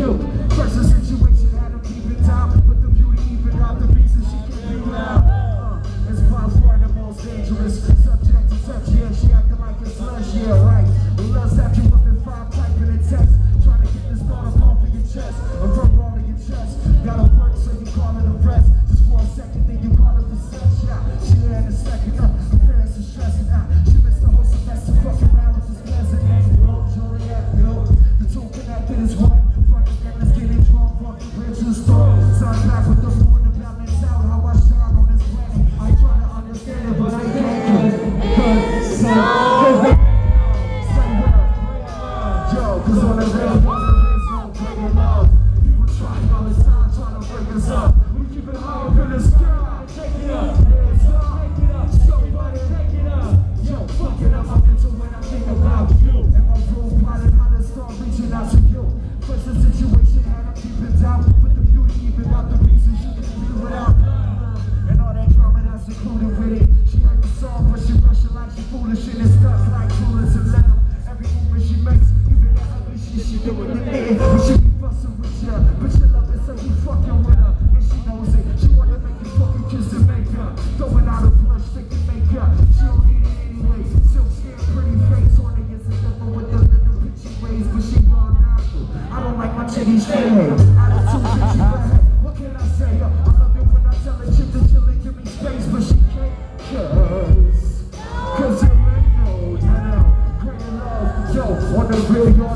you. Pressure situation had to keep it down, but the beauty even out the reason she can be loud. It's by far the most dangerous subject to touch, yeah, she acting like it's slush, yeah, right. Let's have you up in 5 typing in text, trying to get this thought off of your chest, a verb all in your chest. Gotta work so you call it a rest, just for a second, then you call it the sex, yeah. She had a second, her parents are stressing out. She missed the whole semester, fucking around with this pleasant name. Yo, Juliet, yo, the two connected is one. Fucking endless, getting drunk, fucking bridge and storm. Sun back with the moon to balance out how I shine on this planet. I try to understand it, but I can't. Cause on the real one, there is no greater love. People trying all the time, trying to break us up. We keep it high up in the sky. Take it up, hands up, take it up, somebody take it up. Yo, fuck it up, I'm into when I think about you. And my room plotting how to start reaching out to you. First the situation had to keep it down, but the beauty even out the reason she can be without. And all that drama that's included with it. She heard the song, but she rushing like she foolish and it's stuck like coolers and lemon. Every movement she makes, even that ugly shit she doing in there. But she be fussing with ya, but you love it so you fucking with her. And she knows it, she wanna make you fucking kiss and make her. Throwing out a blush, thinking makeup. She don't need it anyway. Silk skin, pretty face, on it gets a different with the little bitchy ways. But she all natural, I don't like my chitty shades. Attitude bitchy bad, what can I say? I love it when I tell a chick to chill and give me space, but she can't. Cause there ain't no, greater love. Yo, on the real,